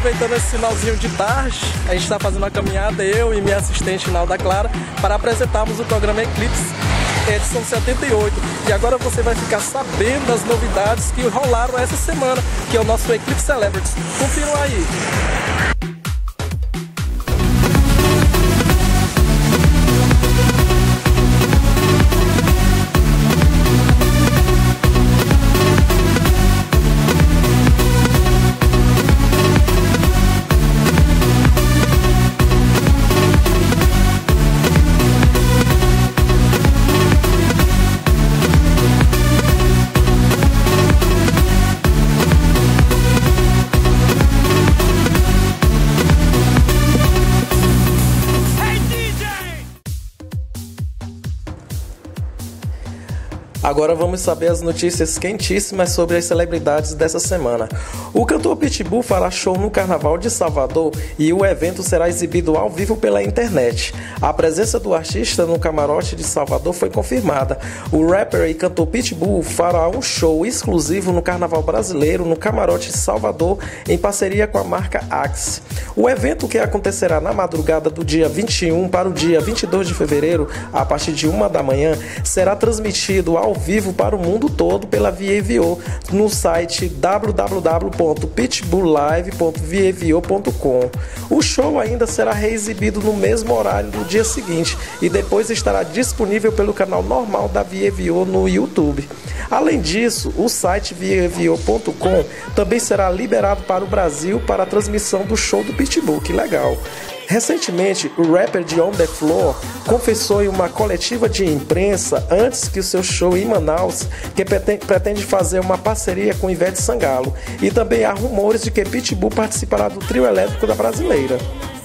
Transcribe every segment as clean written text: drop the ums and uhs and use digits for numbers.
aproveitando esse finalzinho de tarde, a gente está fazendo uma caminhada, eu e minha assistente Nalda Clara, para apresentarmos o programa Eclipse, edição 78. E agora você vai ficar sabendo das novidades que rolaram essa semana, que é o nosso Eclipse Celebrities. Confiram aí. Agora vamos saber as notícias quentíssimas sobre as celebridades dessa semana. O cantor Pitbull fará show no Carnaval de Salvador e o evento será exibido ao vivo pela internet. A presença do artista no camarote de Salvador foi confirmada. O rapper e cantor Pitbull fará um show exclusivo no Carnaval brasileiro no camarote de Salvador em parceria com a marca Axe. O evento, que acontecerá na madrugada do dia 21 para o dia 22 de fevereiro, a partir de 1 da manhã, será transmitido ao vivo para o mundo todo pela VAVO no site www.pitbulllive.vavo.com. O show ainda será reexibido no mesmo horário do dia seguinte e depois estará disponível pelo canal normal da VAVO no YouTube. Além disso, o site vavo.com também será liberado para o Brasil para a transmissão do show do Pitbull. Que legal! Recentemente, o rapper de On The Floor confessou em uma coletiva de imprensa antes que o seu show em Manaus que pretende fazer uma parceria com Ivete Sangalo, e também há rumores de que Pitbull participará do trio elétrico da brasileira.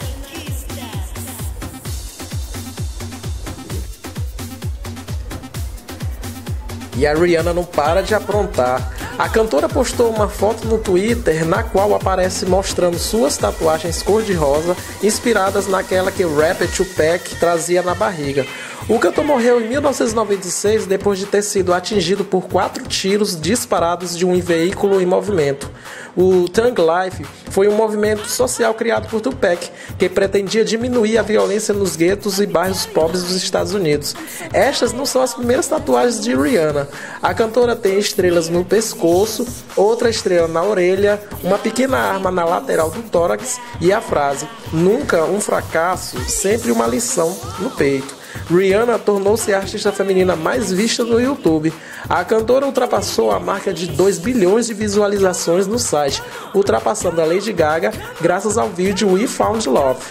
E a Rihanna não para de aprontar. A cantora postou uma foto no Twitter na qual aparece mostrando suas tatuagens cor-de-rosa inspiradas naquela que o rapper Tupac trazia na barriga. O cantor morreu em 1996 depois de ter sido atingido por 4 tiros disparados de um veículo em movimento. O Thug Life foi um movimento social criado por Tupac, que pretendia diminuir a violência nos guetos e bairros pobres dos Estados Unidos. Estas não são as primeiras tatuagens de Rihanna. A cantora tem estrelas no pescoço, outra estrela na orelha, uma pequena arma na lateral do tórax e a frase "Nunca um fracasso, sempre uma lição" no peito. Rihanna tornou-se a artista feminina mais vista no YouTube. A cantora ultrapassou a marca de 2 bilhões de visualizações no site, ultrapassando a Lady Gaga graças ao vídeo We Found Love.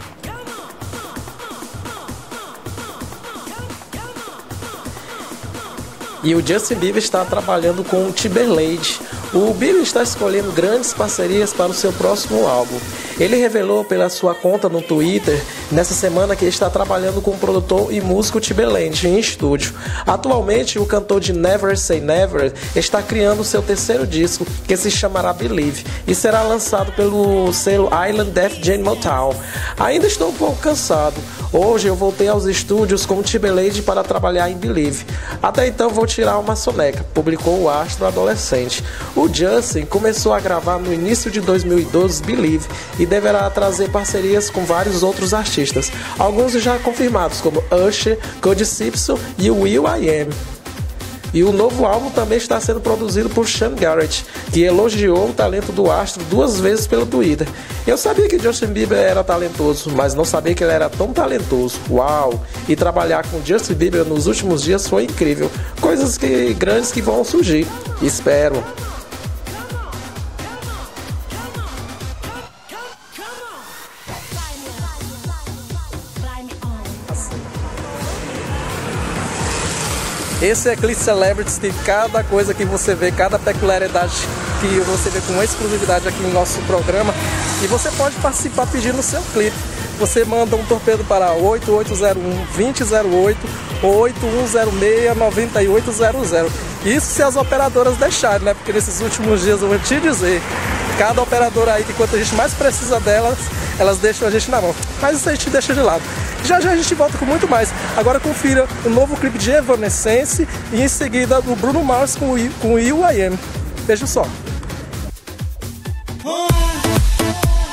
E o Justin Bieber está trabalhando com o Timberlake. O Bieber está escolhendo grandes parcerias para o seu próximo álbum. Ele revelou pela sua conta no Twitter nessa semana que está trabalhando com o produtor e músico Timberlake em estúdio. Atualmente, o cantor de Never Say Never está criando seu terceiro disco, que se chamará Believe, e será lançado pelo selo Island Def Jam Motown. Ainda estou um pouco cansado. Hoje eu voltei aos estúdios com o Timberlake para trabalhar em Believe. Até então vou tirar uma soneca, publicou o astro adolescente. O Justin começou a gravar no início de 2012 Believe e deverá trazer parcerias com vários outros artistas, alguns já confirmados como Usher, Cody Simpson e will.i.am. E o novo álbum também está sendo produzido por Sean Garrett, que elogiou o talento do astro 2 vezes pelo Twitter. Eu sabia que Justin Bieber era talentoso, mas não sabia que ele era tão talentoso. Uau! E trabalhar com Justin Bieber nos últimos dias foi incrível. Coisas grandes que vão surgir. Espero. Esse Eclipse Celebrities tem cada coisa que você vê, cada peculiaridade que você vê com exclusividade aqui no nosso programa. E você pode participar pedindo o seu clipe. Você manda um torpedo para 8801-2008 ou 8106-9800. Isso se as operadoras deixarem, né? Porque nesses últimos dias eu vou te dizer, cada operadora aí, que quanto a gente mais precisa delas, elas deixam a gente na mão. Mas isso a gente deixa de lado. Já já a gente volta com muito mais. Agora confira o novo clipe de Evanescence e em seguida o Bruno Mars com will.i.am. Veja só.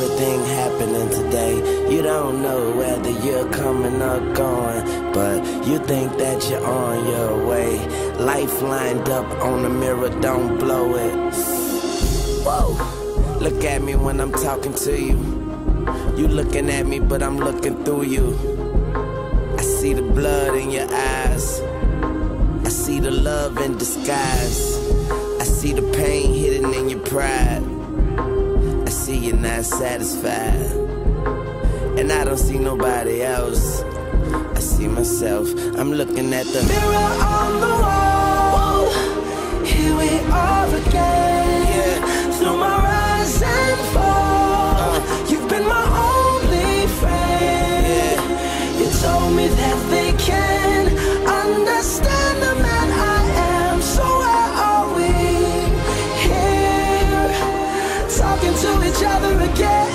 everything happening today. You don't know whether you're coming or going, but you think that you're on your way. Life lined up on the mirror, don't blow it. Whoa. Look at me when I'm talking to you. You looking at me, but I'm looking through you. I see the blood in your eyes. I see the love in disguise. I see the pain hidden in your pride. I see you're not satisfied. And I don't see nobody else. I see myself. I'm looking at the mirror on the wall. Here we are again. Yeah. Through my rise and fall. You've been my only friend. Yeah. You told me that they can understand the man I am. So where are we? Here, talking to each other again.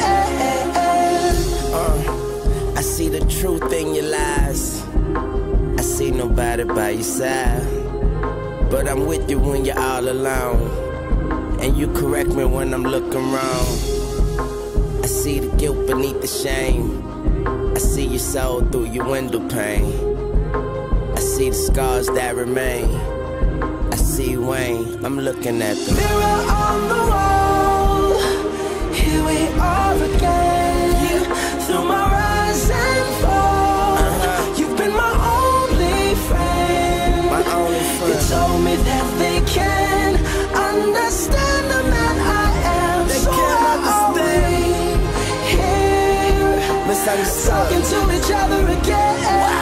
I see the truth in your lies. I see nobody by your side, but I'm with you when you're all alone, and you correct me when I'm looking wrong. I see the guilt beneath the shame. I see your soul through your window pane. I see the scars that remain. I see Wayne, I'm looking at the mirror on the wall. Here we are again. Yeah. Through my rise and fall. You've been my only friend. My only friend. You told me that they can understand the man I am. They so can't understand. Here, talking to each other again.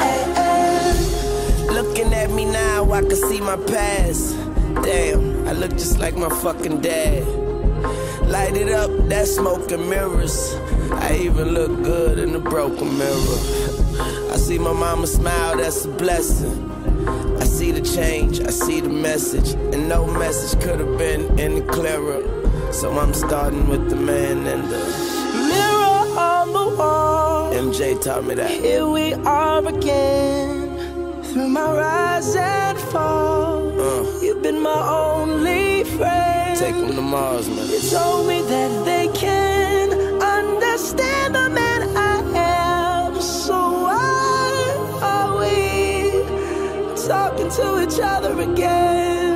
Looking at me now, I can see my past. Damn, I look just like my fucking dad. Light it up, that smoke and mirrors. I even look good in the broken mirror. I see my mama smile, that's a blessing. I see the change, I see the message, and no message could have been any clearer. So I'm starting with the man and the mirror on the wall. MJ taught me that. Here we are again. Through my rise and fall. You've been my only friend. Take them to Mars, man. You told me that they can understand the man I am. So why are we talking to each other again?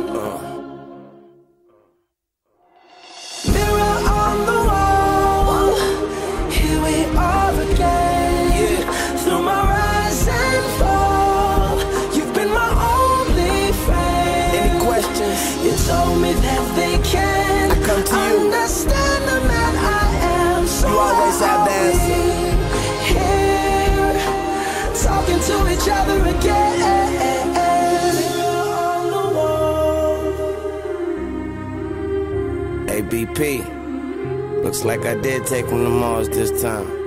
Mirror on the wall. Here we are again. Yeah. Through my rise and fall. You've been my only friend. Any questions? You told me that they can understand the man I am. So you always have the answer. Here, talking to each other again. On the wall. Hey, BP, looks like I did take him to Mars this time.